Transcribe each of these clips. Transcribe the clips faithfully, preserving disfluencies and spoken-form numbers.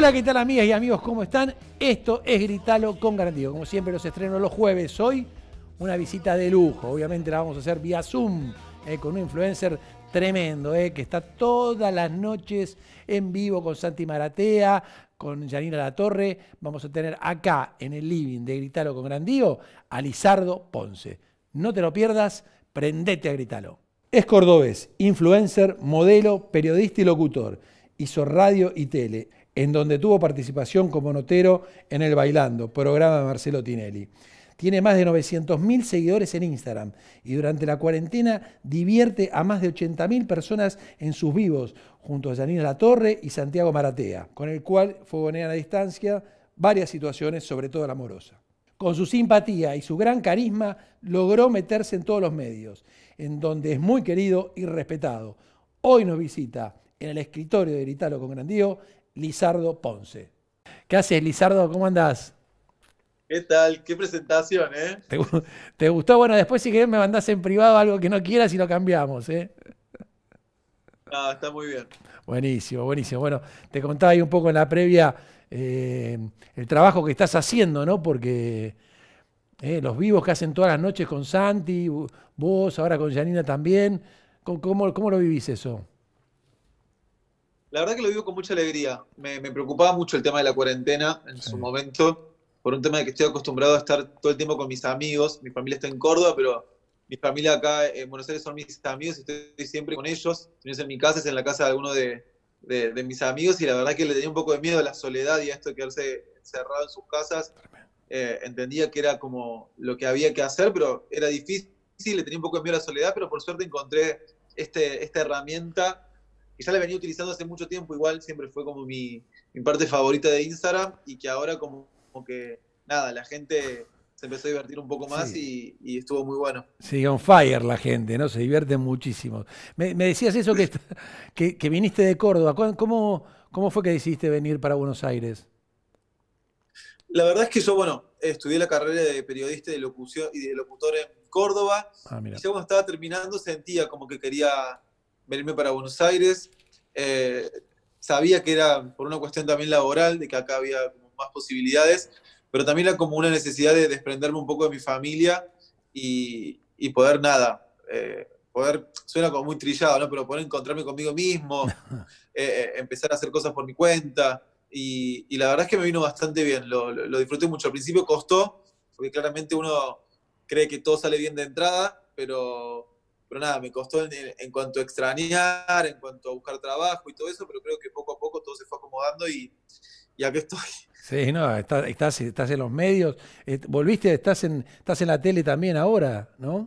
Hola, ¿qué tal amigas y amigos? ¿Cómo están? Esto es Gritalo con Garantía. Como siempre los estreno los jueves. Hoy una visita de lujo. Obviamente la vamos a hacer vía Zoom eh, con un influencer tremendo eh, que está todas las noches en vivo con Santi Maratea, con Yanina Latorre. Vamos a tener acá en el living de Gritalo con Grandío a Lizardo Ponce. No te lo pierdas, prendete a Gritalo. Es cordobés, influencer, modelo, periodista y locutor. Hizo radio y tele, en donde tuvo participación como notero en El Bailando, programa de Marcelo Tinelli. Tiene más de novecientos mil seguidores en Instagram y durante la cuarentena divierte a más de ochenta mil personas en sus vivos, junto a Yanina Latorre y Santiago Maratea, con el cual fogonean a distancia varias situaciones, sobre todo la amorosa. Con su simpatía y su gran carisma logró meterse en todos los medios, en donde es muy querido y respetado. Hoy nos visita en el escritorio de Gritalo con Grandío, Lizardo Ponce. ¿Qué haces, Lizardo? ¿Cómo andás? ¿Qué tal? ¿Qué presentación, eh? ¿Te, te gustó? Bueno, después si querés me mandás en privado algo que no quieras y lo cambiamos, ¿eh? Ah, está muy bien. Buenísimo, buenísimo. Bueno, te contaba ahí un poco en la previa eh, el trabajo que estás haciendo, ¿no? Porque eh, los vivos que hacen todas las noches con Santi, vos, ahora con Yanina también, ¿cómo, cómo, cómo lo vivís eso? La verdad que lo vivo con mucha alegría. Me, me preocupaba mucho el tema de la cuarentena en Sí. su momento, por un tema de que estoy acostumbrado a estar todo el tiempo con mis amigos. Mi familia está en Córdoba, pero mi familia acá en Buenos Aires son mis amigos y estoy siempre con ellos. Si no es en mi casa, es en la casa de alguno de, de, de mis amigos y la verdad que le tenía un poco de miedo a la soledad y a esto de quedarse encerrado en sus casas. Eh, entendía que era como lo que había que hacer, pero era difícil, le tenía un poco de miedo a la soledad, pero por suerte encontré este, esta herramienta que ya la venía utilizando hace mucho tiempo, igual siempre fue como mi, mi parte favorita de Instagram y que ahora como, como que, nada, la gente se empezó a divertir un poco más Sí. y, y estuvo muy bueno. Sí, on fire la gente, ¿no? Se divierten muchísimo. Me, me decías eso que, que, que viniste de Córdoba. ¿Cómo, cómo fue que decidiste venir para Buenos Aires? La verdad es que yo, bueno, estudié la carrera de periodista y de locución y de locutor en Córdoba Ah, y mira. ya cuando estaba terminando sentía como que quería venirme para Buenos Aires. Eh, sabía que era por una cuestión también laboral, de que acá había como más posibilidades, pero también era como una necesidad de desprenderme un poco de mi familia y, y poder nada, eh, poder, suena como muy trillado, ¿no? Pero poder encontrarme conmigo mismo, eh, eh, empezar a hacer cosas por mi cuenta. Y, y la verdad es que me vino bastante bien, lo, lo, lo disfruté mucho. Al principio costó, porque claramente uno cree que todo sale bien de entrada, pero, pero nada, me costó en, en cuanto a extrañar, en cuanto a buscar trabajo y todo eso, pero creo que poco a poco todo se fue acomodando y, y aquí estoy. Sí, no, estás, estás, estás en los medios. Eh, volviste, estás en, estás en la tele también ahora, ¿no?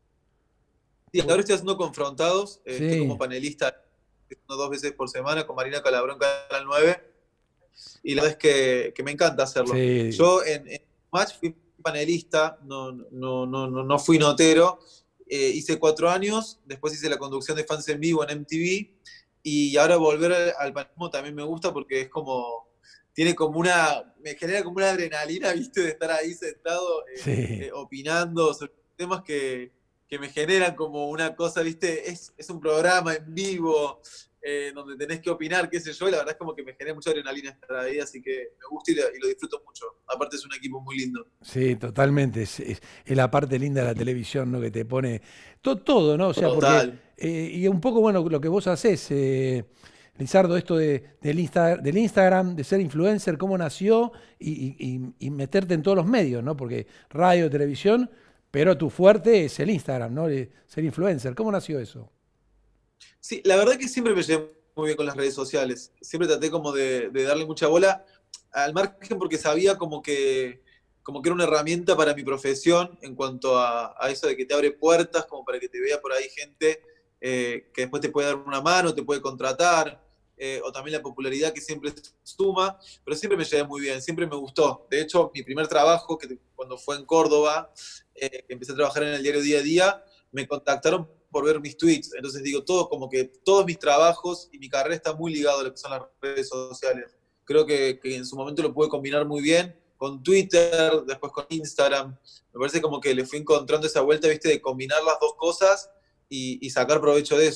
Y ahora estoy haciendo Confrontados, eh, estoy como Sí, panelista dos veces por semana con Marina Calabrón, Canal nueve, y la verdad es que, que me encanta hacerlo. sí. Yo en, en Match fui panelista, no, no, no, no, no fui notero, eh, hice cuatro años, después hice la conducción de Fans en Vivo en M T V, y ahora volver al, al panelismo también me gusta porque es como, tiene como una, me genera como una adrenalina, viste, de estar ahí sentado eh, Sí. eh, opinando sobre temas que, que me generan como una cosa, viste, es, es un programa en vivo, eh, donde tenés que opinar, qué sé yo, y la verdad es como que me genera mucha adrenalina estar ahí, así que me gusta y lo, y lo disfruto mucho. Aparte es un equipo muy lindo. Sí, totalmente. Es, es- es la parte linda de la televisión, ¿no? Que te pone to- todo, ¿no? O sea, porque, Total. eh, y un poco, bueno, lo que vos hacés, eh, Lizardo, esto de, del, Insta- del Instagram, de ser influencer, cómo nació y, y- y- y meterte en todos los medios, ¿no? Porque radio, televisión, pero tu fuerte es el Instagram, ¿no? De ser influencer. ¿Cómo nació eso? Sí, la verdad que siempre me llevé muy bien con las redes sociales. Siempre traté como de, de darle mucha bola al margen porque sabía como que, como que era una herramienta para mi profesión en cuanto a, a eso de que te abre puertas, como para que te vea por ahí gente eh, que después te puede dar una mano, te puede contratar, eh, o también la popularidad que siempre suma, pero siempre me llevé muy bien, siempre me gustó. De hecho, mi primer trabajo, que cuando fue en Córdoba, eh, que empecé a trabajar en el diario Día a Día, me contactaron por ver mis tweets. Entonces digo, todo, como que todos mis trabajos y mi carrera está muy ligado a lo que son las redes sociales. Creo que, que en su momento lo pude combinar muy bien con Twitter, después con Instagram. Me parece como que le fui encontrando esa vuelta, viste, de combinar las dos cosas y, y sacar provecho de eso.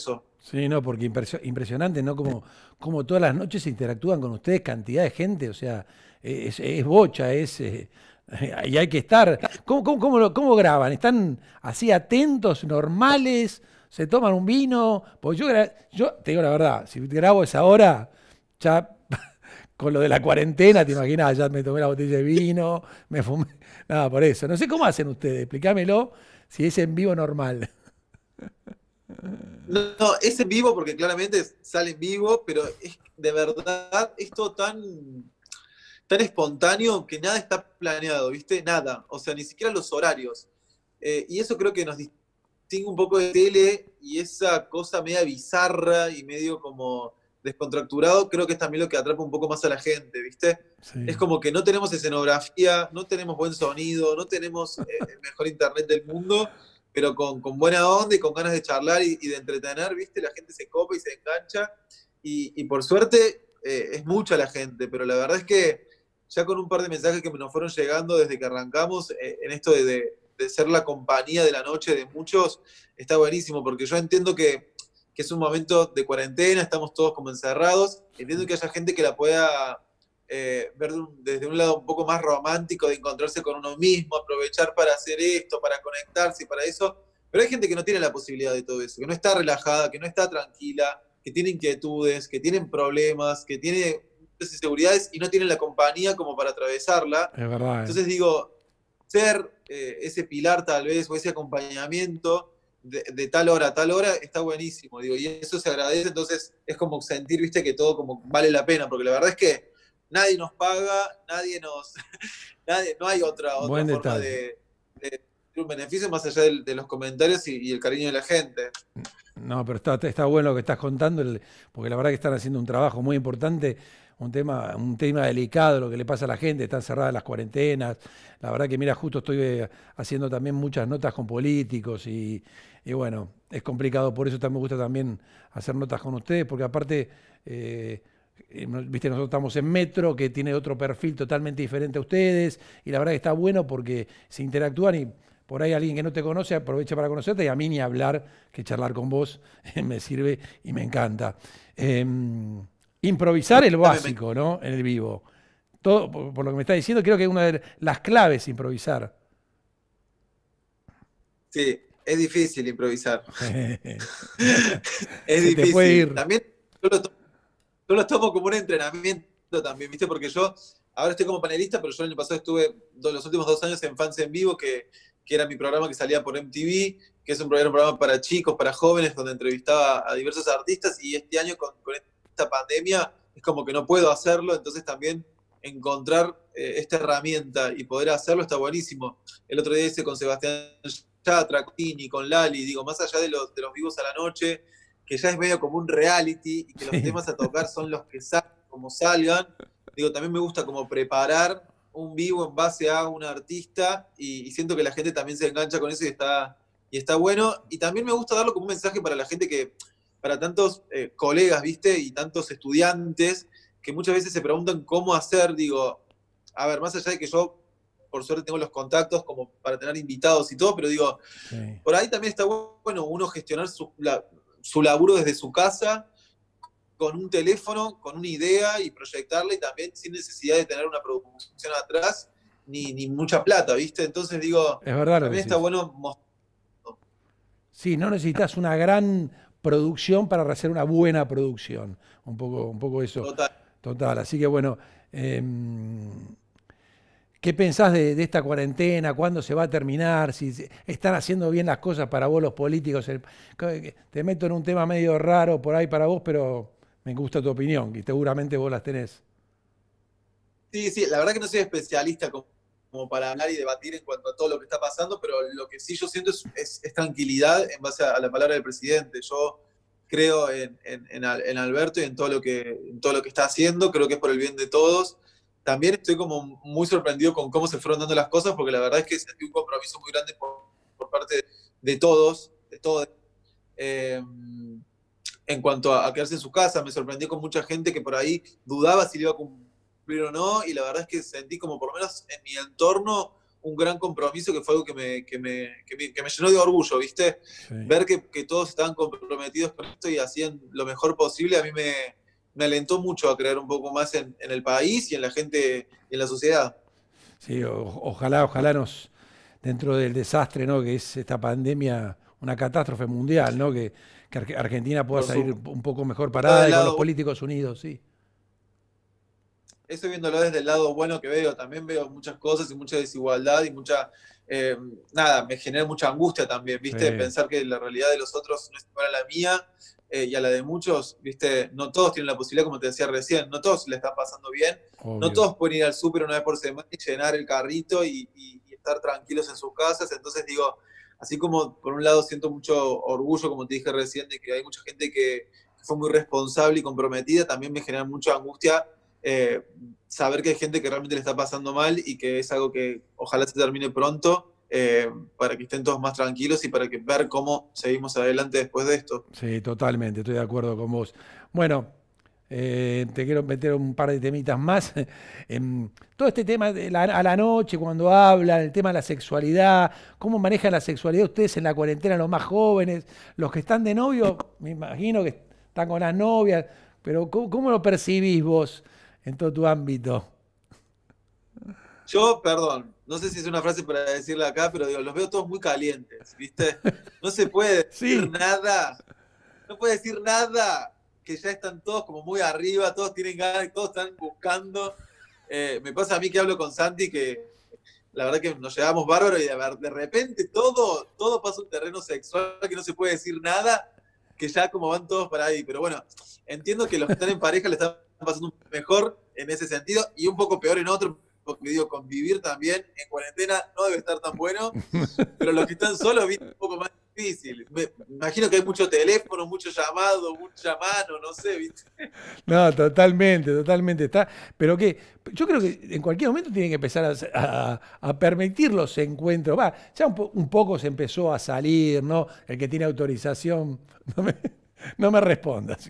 Sí, no, porque impresio- impresionante, ¿no? Como, como todas las noches se interactúan con ustedes, cantidad de gente, o sea, es, es bocha, es, eh, y hay que estar. ¿Cómo, cómo, cómo, lo- cómo graban? ¿Están así atentos, normales? ¿Se toman un vino? Porque yo, gra- yo te digo la verdad, si grabo esa hora, ya con lo de la cuarentena, te imaginas, ya me tomé la botella de vino, me fumé, nada, por eso. No sé cómo hacen ustedes, explícamelo si es en vivo normal. No, no, es en vivo porque claramente sale en vivo, pero es de verdad esto tan, tan espontáneo que nada está planeado, ¿viste? Nada. O sea, ni siquiera los horarios. Eh, y eso creo que nos distingue un poco de tele y esa cosa media bizarra y medio como descontracturado, creo que es también lo que atrapa un poco más a la gente, ¿viste? Es Sí. como que no tenemos escenografía, no tenemos buen sonido, no tenemos eh, el mejor internet del mundo, pero con, con buena onda y con ganas de charlar y, y de entretener, ¿viste? La gente se copa y se engancha. Y, y por suerte eh, es mucha la gente, pero la verdad es que ya con un par de mensajes que nos fueron llegando desde que arrancamos, eh, en esto de, de, de ser la compañía de la noche de muchos, está buenísimo, porque yo entiendo que, que es un momento de cuarentena, estamos todos como encerrados, entiendo que haya gente que la pueda eh, ver de un, desde un lado un poco más romántico, de encontrarse con uno mismo, aprovechar para hacer esto, para conectarse y para eso, pero hay gente que no tiene la posibilidad de todo eso, que no está relajada, que no está tranquila, que tiene inquietudes, que tienen problemas, que tiene inseguridades y no tienen la compañía como para atravesarla. Es verdad, ¿eh? Entonces digo, ser eh, ese pilar tal vez o ese acompañamiento de, de, tal hora a tal hora está buenísimo, digo, y eso se agradece, entonces es como sentir, viste, que todo como vale la pena, porque la verdad es que nadie nos paga, nadie nos, nadie, no hay otra, otra Buen forma detalle. de, de un beneficio más allá de, de los comentarios y, y, el cariño de la gente. No, pero está, está bueno lo que estás contando, el- porque la verdad que están haciendo un trabajo muy importante, un tema, un tema delicado, lo que le pasa a la gente, están cerradas las cuarentenas. La verdad que, mira, justo estoy eh, haciendo también muchas notas con políticos y, y bueno, es complicado, por eso también me gusta también hacer notas con ustedes, porque aparte, eh, eh, no- viste, nosotros estamos en Metro, que tiene otro perfil totalmente diferente a ustedes, y la verdad que está bueno porque se interactúan y por ahí alguien que no te conoce aprovecha para conocerte y a mí ni hablar que charlar con vos me sirve y me encanta. Eh, improvisar el También me, básico, ¿no? En el vivo. Todo, por, por lo que me está diciendo, creo que es una de las claves improvisar. sí, es difícil improvisar. Es Se te puede difícil. ir. También yo lo, to- yo lo tomo como un entrenamiento también, ¿viste? Porque yo ahora estoy como panelista, pero yo el año pasado estuve do- los últimos dos años en Fans en Vivo, que, que era mi programa que salía por M T V, que es un programa, un programa para chicos, para jóvenes, donde entrevistaba a diversos artistas, y este año con, con esta pandemia es como que no puedo hacerlo, entonces también encontrar eh, esta herramienta y poder hacerlo está buenísimo. El otro día hice con Sebastián Yatra, con Tini, con Lali, digo, más allá de los, de los vivos a la noche, que ya es medio como un reality y que los Sí. temas a tocar son los que salen como salgan. Digo, también me gusta como preparar un vivo en base a un artista y, y siento que la gente también se engancha con eso y está, y está bueno. Y también me gusta darlo como un mensaje para la gente que, para tantos eh, colegas, ¿viste? Y tantos estudiantes que muchas veces se preguntan cómo hacer, digo, a ver, más allá de que yo, por suerte, tengo los contactos como para tener invitados y todo, pero digo, Sí. por ahí también está bueno uno gestionar su, la, su laburo desde su casa, con un teléfono, con una idea y proyectarla y también sin necesidad de tener una producción atrás ni, ni mucha plata, ¿viste? Entonces digo, Es verdad lo que también está decís. bueno mostrar. Sí, no necesitas una gran producción para hacer una buena producción. Un poco, un poco eso. Total. Total. Así que bueno. eh, ¿Qué pensás de, de esta cuarentena? ¿Cuándo se va a terminar? Si se- están haciendo bien las cosas para vos los políticos. El- que- te meto en un tema medio raro por ahí para vos, pero me gusta tu opinión y seguramente vos las tenés. Sí, sí, la verdad que no soy especialista como, como para hablar y debatir en cuanto a todo lo que está pasando, pero lo que sí yo siento es, es- es tranquilidad en base a, a la palabra del presidente. Yo creo en, en- en Al- en Alberto y en todo, lo que, en todo lo que está haciendo, creo que es por el bien de todos. También estoy como muy sorprendido con cómo se fueron dando las cosas, porque la verdad es que sentí un compromiso muy grande por, por parte de, de todos, de todos. Eh, en cuanto a, a quedarse en su casa, me sorprendió con mucha gente que por ahí dudaba si le iba a cumplir o no, y la verdad es que sentí como por lo menos en mi entorno un gran compromiso que fue algo que me, que me, que me, que me llenó de orgullo, ¿viste? Sí. Ver que, que todos estaban comprometidos con esto y hacían lo mejor posible, a mí me, me alentó mucho a creer un poco más en, en el país y en la gente y en la sociedad. Sí, o- ojalá, ojalá nos, dentro del desastre, ¿no? Que es esta pandemia, una catástrofe mundial, ¿no? Que, que Arge- Argentina pueda Por salir su, un poco mejor está parada del y con los lado, políticos unidos, sí. eso viéndolo desde el lado bueno que veo, también veo muchas cosas y mucha desigualdad y mucha, eh, nada, me genera mucha angustia también, Sí, ¿viste? Pensar que la realidad de los otros no es igual a la mía eh, y a la de muchos, ¿viste? No todos tienen la posibilidad, como te decía recién, no todos le están pasando bien, no obvio. todos pueden ir al súper una vez por semana y llenar el carrito y, y, y estar tranquilos en sus casas, entonces digo, así como por un lado siento mucho orgullo, como te dije recién, de que hay mucha gente que, que fue muy responsable y comprometida, también me genera mucha angustia eh, saber que hay gente que realmente le está pasando mal y que es algo que ojalá se termine pronto eh, para que estén todos más tranquilos y para que ver cómo seguimos adelante después de esto. Sí, totalmente, estoy de acuerdo con vos. Bueno, eh, te quiero meter un par de temitas más. Em, todo este tema de la- a la noche, cuando hablan, el tema de la sexualidad, cómo manejan la sexualidad ustedes en la cuarentena, los más jóvenes, los que están de novio, me imagino que están con las novias, pero ¿cómo, cómo lo percibís vos en todo tu ámbito? Yo, perdón, no sé si es una frase para decirla acá, pero digo, los veo todos muy calientes, ¿viste? No se puede decir Sí, nada, no puede decir nada, que ya están todos como muy arriba, todos tienen ganas, todos están buscando. Eh, me pasa a mí que hablo con Santi que la verdad que nos llevamos bárbaro y de, ver- de repente todo, todo pasa a un terreno sexual que no se puede decir nada, que ya como van todos para ahí. Pero bueno, entiendo que los que están en pareja le están pasando mejor en ese sentido y un poco peor en otro, porque digo, convivir también en cuarentena no debe estar tan bueno, pero los que están solos viene un poco más difícil. Me, me imagino que hay mucho teléfono, mucho llamado, mucha mano, no sé, ¿viste? no, totalmente, totalmente está. Pero que yo creo que en cualquier momento tienen que empezar a, a- a permitir los encuentros. Va, ya un, po- un poco se empezó a salir, ¿no? El que tiene autorización, no me, no me respondas.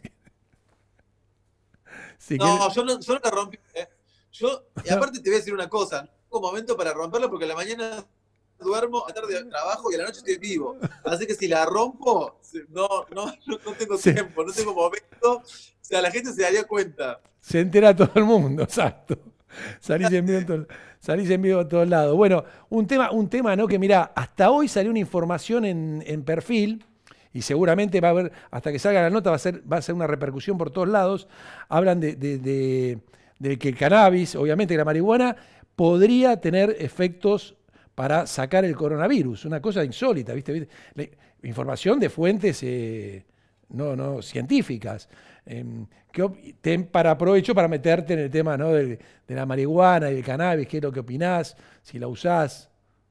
Si querés- No, yo no, yo no la rompí. ¿eh? Yo, y aparte te voy a decir una cosa, no tengo momento para romperla porque a la mañana duermo, a la tarde trabajo y a la noche estoy vivo. Así que si la rompo, no, no, no, no tengo se, tiempo, no se- tengo momento. O sea, la gente se daría cuenta. se entera todo el mundo, exacto. Salís en vivo en todo- salís en vivo a todos lados. Bueno, un tema, un tema, ¿no? Que mira, hasta hoy salió una información en, en perfil, y seguramente va a haber, hasta que salga la nota, va a ser, va a ser una repercusión por todos lados. Hablan de, de- de- de que el cannabis, obviamente que la marihuana, podría tener efectos para sacar el coronavirus. Una cosa insólita, ¿viste? ¿Viste? La información de fuentes eh, no, no científicas. Em, ¿qué op- te- para aprovecho para meterte en el tema, ¿no? del- de la marihuana y el cannabis, qué es lo que opinás, si la usás.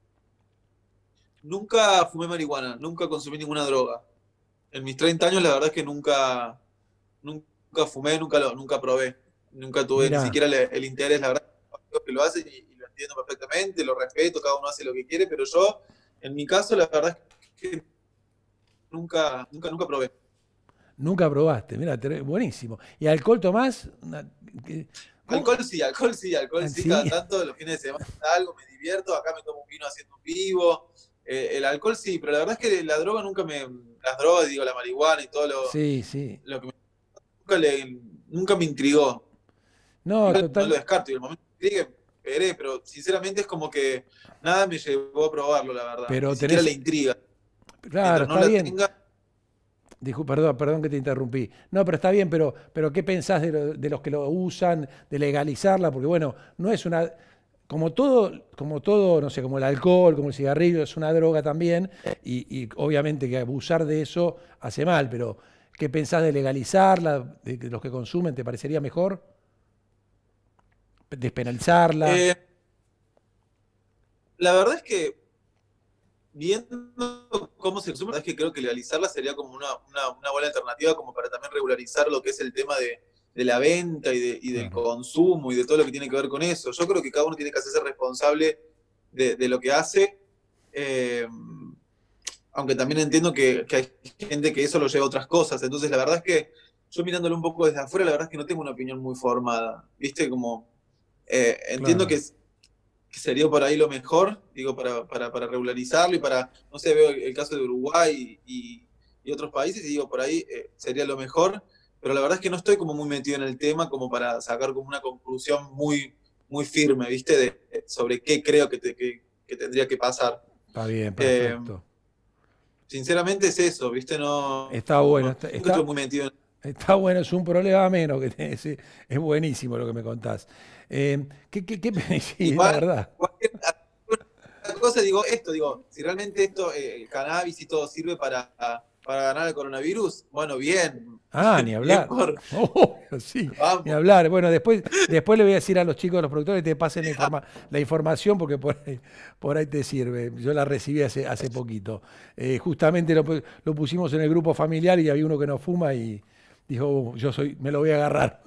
Nunca fumé marihuana, nunca consumí ninguna droga. En mis treinta años, la verdad es que nunca, nunca fumé, nunca, lo, nunca probé. Nunca tuve ni Mirá, siquiera el, el interés, la verdad, que lo hacen y, y lo entiendo perfectamente, lo respeto, cada uno hace lo que quiere, pero yo, en mi caso, la verdad es que nunca, nunca, nunca probé. nunca probaste, mira, buenísimo. ¿Y alcohol tomás? Una- que- ¿Cómo? Alcohol sí, alcohol sí, alcohol Ah, sí, cada sí, tanto, los fines de semana algo, me divierto, acá me tomo un vino haciendo un vivo. Eh, el alcohol sí, pero la verdad es que la droga nunca me. Las drogas, digo, la marihuana y todo lo, sí, sí. lo que me, nunca, le, nunca me intrigó. No, Igual no lo total, descarto, y el momento que intrigue, veré, pero sinceramente es como que nada me llevó a probarlo, la verdad. Ni pero siquiera la tenés, intriga. claro, Mientras no está la bien. tenga, Discul- perdón, perdón que te interrumpí. No, pero está bien, pero, pero ¿qué pensás de, lo- de los que lo usan, de legalizarla? Porque bueno, no es una, como todo, como todo, no sé, como el alcohol, como el cigarrillo, es una droga también, y, y obviamente que abusar de eso hace mal, pero ¿qué pensás de legalizarla, de, que los que consumen, te parecería mejor? Despenalizarla. eh, la verdad es que viendo cómo se consume, la verdad es que creo que legalizarla sería como una, una, una buena alternativa como para también regularizar lo que es el tema de, de la venta y, de, y del Claro, consumo y de todo lo que tiene que ver con eso. Yo creo que cada uno tiene que hacerse responsable de, de lo que hace, eh, aunque también entiendo que, que hay gente que eso lo lleva a otras cosas. Entonces, la verdad es que yo mirándolo un poco desde afuera, la verdad es que no tengo una opinión muy formada. ¿Viste? Como, eh, entiendo que claro. es- que sería por ahí lo mejor, digo, para, para, para regularizarlo y para, no sé, veo el, el caso de Uruguay y, y otros países y digo, por ahí eh, sería lo mejor, pero la verdad es que no estoy como muy metido en el tema como para sacar como una conclusión muy, muy firme, ¿viste? De, sobre qué creo que, te, que, que tendría que pasar. Está bien, Eh, perfecto. sinceramente es eso, ¿viste? No, Está bueno, no, está, nunca estuve está, muy metido en... está bueno, es un problema menos que tenés, sí, es buenísimo lo que me contás. Eh, ¿qué, qué, qué- sí, la Igual, verdad. cualquier cosa, digo esto, digo, si realmente esto, eh, el cannabis y todo sirve para, para ganar el coronavirus, bueno, bien, Ah, ni bien hablar. por, Oh, sí, ni vamos. hablar. Bueno, después, después le voy a decir a los chicos, a los productores, que te pasen la, informa- la información porque por ahí, por ahí te sirve. Yo la recibí hace, hace poquito. Eh, justamente lo, pu- lo pusimos en el grupo familiar y había uno que no fuma y dijo, "Uh, yo soy, me lo voy a agarrar".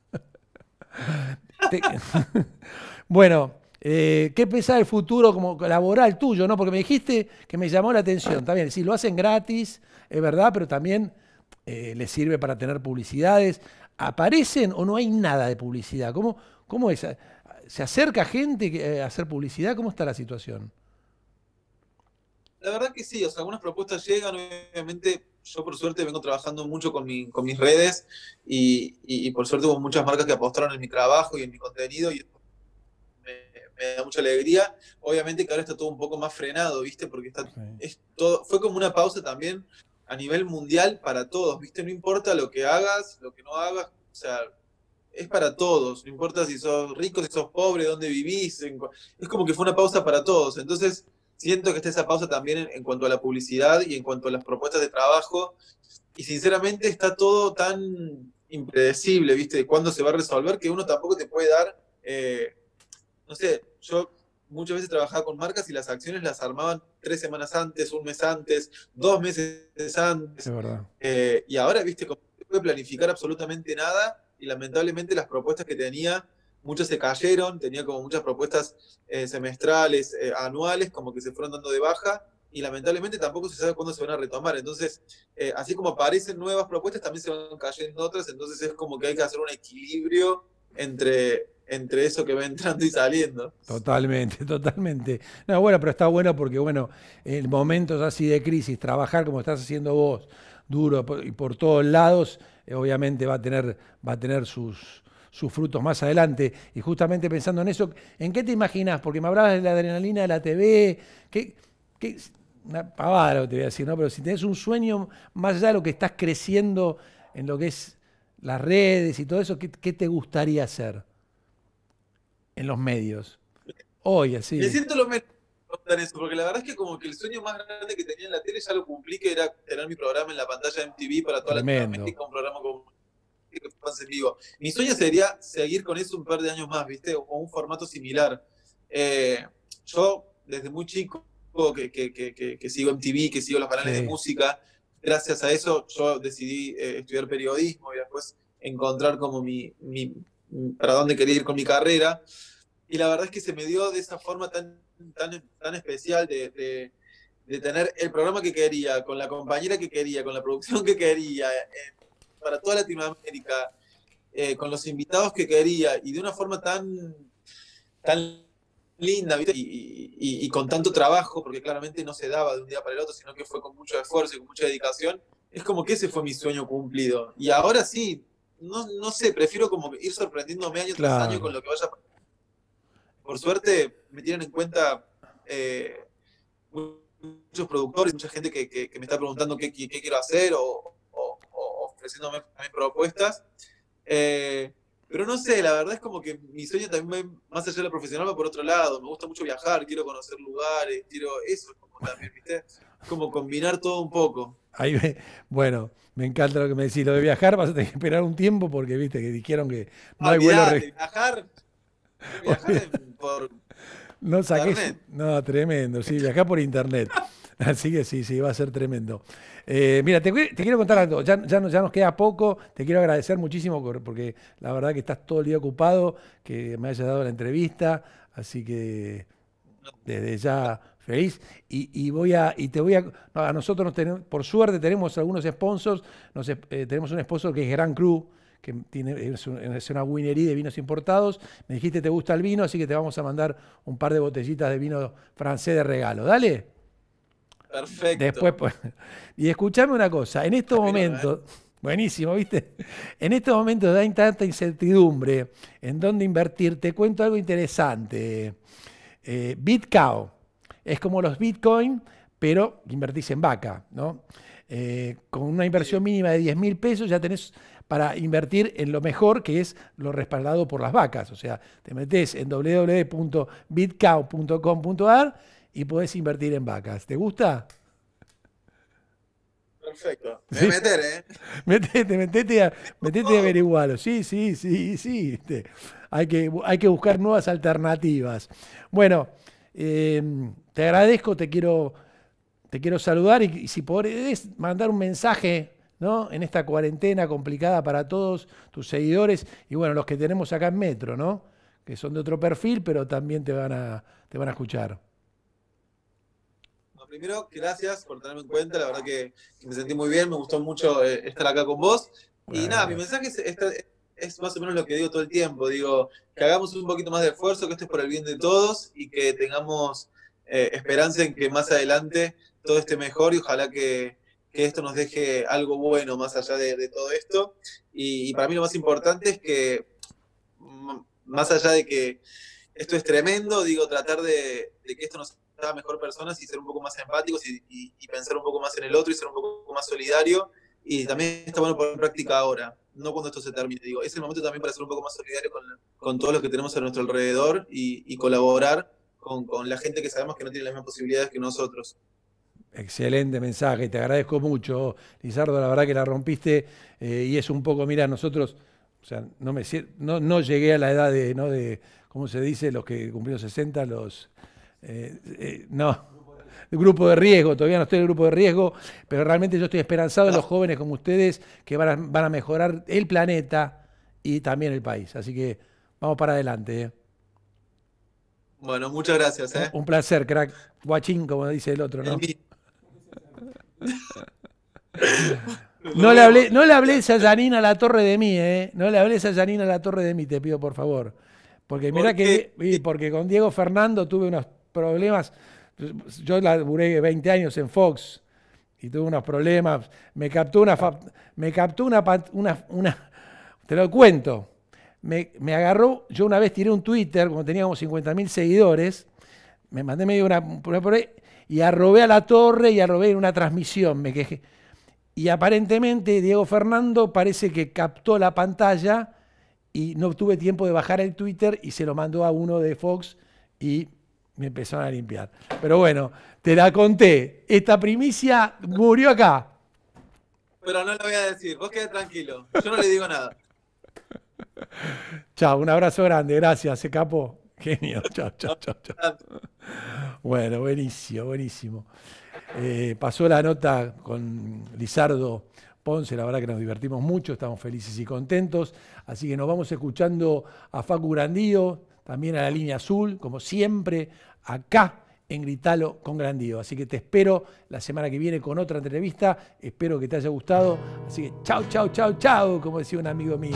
Te- Bueno, eh, ¿qué pensás del futuro como laboral tuyo, no? Porque me dijiste que me llamó la atención. Está bien, sí, lo hacen gratis, es verdad, pero también eh, les sirve para tener publicidades. ¿Aparecen o no hay nada de publicidad? ¿Cómo, cómo es? ¿Se acerca gente que- eh, a hacer publicidad? ¿Cómo está la situación? La verdad que sí, o sea, algunas propuestas llegan, obviamente yo por suerte vengo trabajando mucho con, mi, con mis redes y, y, y por suerte hubo muchas marcas que apostaron en mi trabajo y en mi contenido y me, me da mucha alegría. Obviamente que ahora está todo un poco más frenado, ¿viste? Porque está, Sí. es todo, fue como una pausa también a nivel mundial para todos, ¿viste? No importa lo que hagas, lo que no hagas, o sea, es para todos, no importa si sos rico, si sos pobre, dónde vivís, en, es como que fue una pausa para todos. Entonces, siento que está esa pausa también en, en cuanto a la publicidad y en cuanto a las propuestas de trabajo. Y sinceramente está todo tan impredecible, ¿viste? De cuándo se va a resolver, que uno tampoco te puede dar eh, no sé, yo muchas veces trabajaba con marcas y las acciones las armaban tres semanas antes, un mes antes, dos meses Es antes. verdad. Eh, y ahora, viste, como no se puede planificar absolutamente nada y lamentablemente las propuestas que tenía, muchas se cayeron, tenía como muchas propuestas eh, semestrales, eh, anuales, como que se fueron dando de baja y lamentablemente tampoco se sabe cuándo se van a retomar. Entonces, eh, así como aparecen nuevas propuestas, también se van cayendo otras, entonces es como que hay que hacer un equilibrio entre, entre eso que va entrando y saliendo. Totalmente, totalmente. No, bueno, pero está bueno porque, bueno, en momentos así de crisis, trabajar como estás haciendo vos, duro por- y por todos lados, eh, obviamente va a tener, va a tener sus, sus frutos más adelante. Y justamente pensando en eso, ¿en qué te imaginás? Porque me hablabas de la adrenalina de la T V, ¿qué, qué, una pavada lo que te voy a decir, ¿no? Pero si tenés un sueño más allá de lo que estás creciendo en lo que es las redes y todo eso, ¿qué, qué te gustaría hacer en los medios? Hoy, Me así. siento lo menos contar eso, porque la verdad es que como que el sueño más grande que tenía en la tele ya lo cumplí, que era tener mi programa en la pantalla de M T V para toda Tremendo. Latinoamérica, un programa como que fue en vivo. Mi sueño sería seguir con eso un par de años más, ¿viste? O un formato similar. Eh, yo, desde muy chico, que, que, que, que, que sigo M T V, que sigo los canales de Sí. música, gracias a eso yo decidí eh, estudiar periodismo y después encontrar como mi, mi, para dónde quería ir con mi carrera. Y la verdad es que se me dio de esa forma tan, tan, tan especial de, de, de tener el programa que quería, con la compañera que quería, con la producción que quería, eh, para toda Latinoamérica, eh, con los invitados que quería, y de una forma tan, tan linda, ¿viste? Y, y, y, con tanto trabajo, porque claramente no se daba de un día para el otro, sino que fue con mucho esfuerzo y con mucha dedicación, es como que ese fue mi sueño cumplido. Y ahora sí, no, no sé, prefiero como ir sorprendiéndome año tras año con Claro. lo que vaya. Por suerte me tienen en cuenta eh, muchos productores, mucha gente que, que, que me está preguntando qué, qué, qué quiero hacer o, o, o ofreciéndome también propuestas. Eh, pero no sé, la verdad es como que mi sueño también va más allá de lo profesional, va por otro lado. Me gusta mucho viajar, quiero conocer lugares, quiero eso es como también, ¿viste? Es como combinar todo un poco. Ahí me- bueno, me encanta lo que me decís. Lo de viajar vas a tener que esperar un tiempo porque viste que dijeron que no Ah, hay vuelo. olvídate, re- viajar, quiero viajar Olvidá- en, por No saques. internet. No, tremendo. Sí, viajar por internet. Así que sí, sí, va a ser tremendo. Eh, mira, te, te quiero contar algo. Ya, ya, no- ya nos queda poco. Te quiero agradecer muchísimo por- porque la verdad que estás todo el día ocupado, que me hayas dado la entrevista. Así que desde ya feliz y, y voy a y te voy a no, a nosotros nos tenemos, por suerte tenemos algunos sponsors, nos, eh, tenemos un sponsor que es Gran Cru que tiene, es, un, es una winería de vinos importados. Me dijiste que te gusta el vino, así que te vamos a mandar un par de botellitas de vino francés de regalo. Dale. Perfecto. Después, pues, y escuchame una cosa, en estos momentos, buenísimo, ¿viste? En estos momentos hay tanta incertidumbre en dónde invertir. Te cuento algo interesante. Eh, BitCow es como los Bitcoin, pero invertís en vaca, ¿no? Eh, con una inversión mínima de diez mil pesos ya tenés para invertir en lo mejor, que es lo respaldado por las vacas. O sea, te metés en doble u doble u doble u punto bitcow punto com punto a r y podés invertir en vacas. ¿Te gusta? Perfecto. Me voy a meter, ¿eh? Metete, metete a, metete a averiguarlo. Sí, sí, sí, sí. ¿Viste? Hay que, hay que buscar nuevas alternativas. Bueno, eh, te agradezco, te quiero, te quiero saludar y, y si podés mandar un mensaje, ¿no? En esta cuarentena complicada para todos tus seguidores y bueno, los que tenemos acá en Metro, ¿no? Que son de otro perfil, pero también te van a, te van a escuchar. Primero, gracias por tenerme en cuenta, la verdad que me sentí muy bien, me gustó mucho eh, estar acá con vos. Bueno, y nada, mi mensaje es, es, es más o menos lo que digo todo el tiempo, digo, que hagamos un poquito más de esfuerzo, que esto es por el bien de todos y que tengamos eh, esperanza en que más adelante todo esté mejor y ojalá que, que esto nos deje algo bueno más allá de, de todo esto. Y, y para mí lo más importante es que, más allá de que esto es tremendo, digo, tratar de, de que esto nos haga mejor personas y ser un poco más empáticos y, y, y pensar un poco más en el otro y ser un poco más solidario. Y también está bueno poner en práctica ahora, no cuando esto se termine. Digo, es el momento también para ser un poco más solidario con, con todos los que tenemos a nuestro alrededor y, y colaborar con, con la gente que sabemos que no tiene las mismas posibilidades que nosotros. Excelente mensaje, te agradezco mucho, Lizardo, la verdad que la rompiste eh, y es un poco, mira, nosotros, o sea, no, me, no, no llegué a la edad de, ¿no? de, ¿cómo se dice? Los que cumplieron sesenta, los, eh, eh, no, el grupo de riesgo, todavía no estoy en el grupo de riesgo, pero realmente yo estoy esperanzado en los jóvenes como ustedes que van a, van a mejorar el planeta y también el país, así que vamos para adelante. ¿eh? Bueno, muchas gracias. ¿eh? Un, un placer, crack, guachín, como dice el otro, ¿no? No le hablé, no le hablé a Janina La Torre de mí, ¿eh? No le hablé a Janina La Torre de mí, te pido por favor. Porque mirá que, porque con Diego Fernando tuve unos problemas. Yo laburé veinte años en Fox y tuve unos problemas. Me captó una, me captó una, una, una te lo cuento. Me, me agarró, yo una vez tiré un Twitter, cuando teníamos cincuenta mil seguidores, me mandé medio una, una por ahí, y arrobé a La Torre y arrobé en una transmisión, me quejé. Y aparentemente Diego Fernando parece que captó la pantalla y no tuve tiempo de bajar el Twitter y se lo mandó a uno de Fox y me empezaron a limpiar. Pero bueno, te la conté. Esta primicia murió acá. Pero no lo voy a decir, vos quedé tranquilo. Yo no le digo nada. Chao, un abrazo grande, gracias, se capó. Genio, chao, chao, chao, chao. Bueno, buenísimo, buenísimo. Eh, pasó la nota con Lizardo Ponce, la verdad que nos divertimos mucho, estamos felices y contentos, así que nos vamos escuchando a Facu Grandío, también a la Línea Azul, como siempre, acá en Gritalo con Grandío. Así que te espero la semana que viene con otra entrevista, espero que te haya gustado, así que chau, chau, chau, chau, como decía un amigo mío.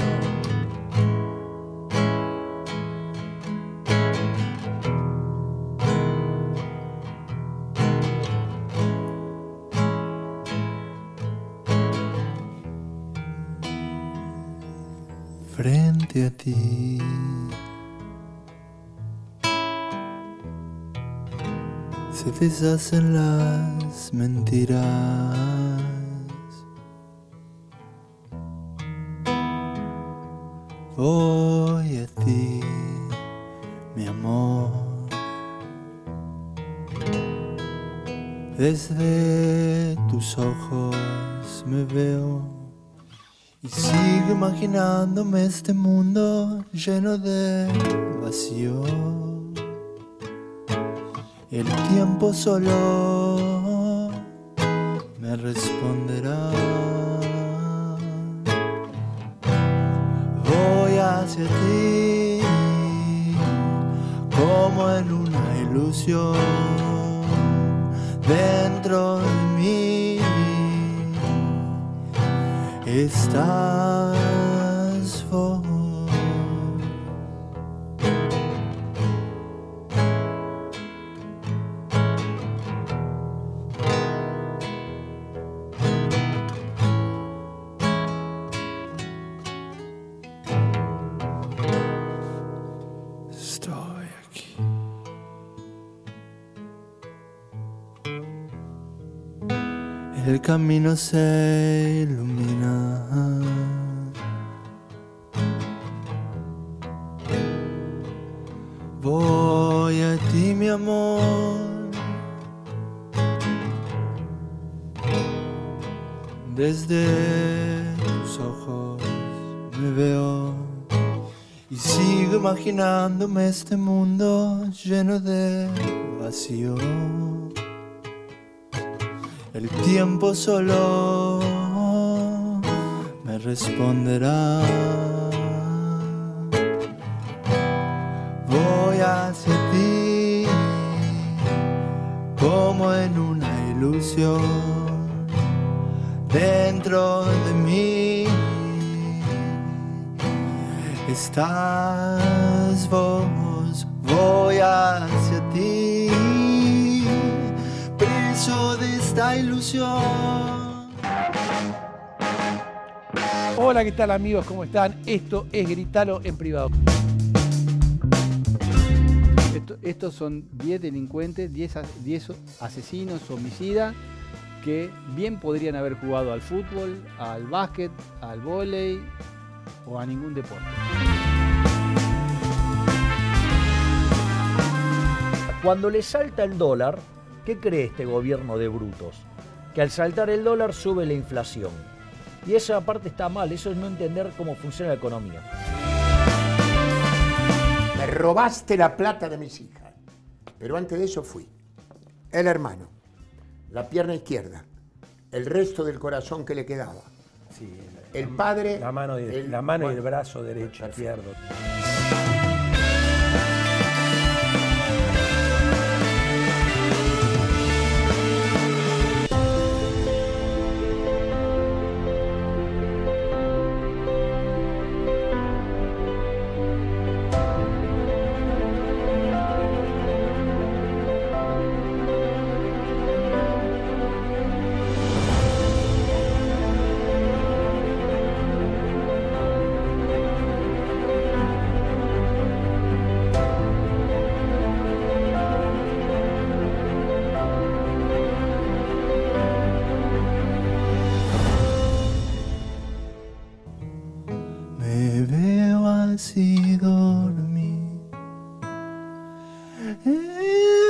Frente a ti se deshacen las mentiras, voy a ti, mi amor, desde tus ojos me veo y sigo imaginándome este mundo lleno de vacío. El tiempo solo me responderá. Voy hacia ti como en una ilusión dentro de mí. Estás el camino se ilumina. Voy a ti, mi amor, desde tus ojos me veo y sigo imaginándome este mundo lleno de vacío. El tiempo solo me responderá. Voy hacia ti como en una ilusión. Dentro de mí estás vos. Voy hacia ti, preso de esta ilusión. Hola, ¿qué tal amigos? ¿Cómo están? Esto es Gritalo en Privado. Esto, estos son diez delincuentes, diez asesinos, homicidas, que bien podrían haber jugado al fútbol, al básquet, al vóley o a ningún deporte. Cuando le salta el dólar, ¿qué cree este gobierno de brutos? Que al saltar el dólar sube la inflación. Y esa parte está mal, eso es no entender cómo funciona la economía. Me robaste la plata de mis hijas. Pero antes de eso fui el hermano, la pierna izquierda, el resto del corazón que le quedaba. Sí, el padre... La mano, y el, el, la mano bueno, y el brazo derecho, perfecto. izquierdo. Me veo así dormir en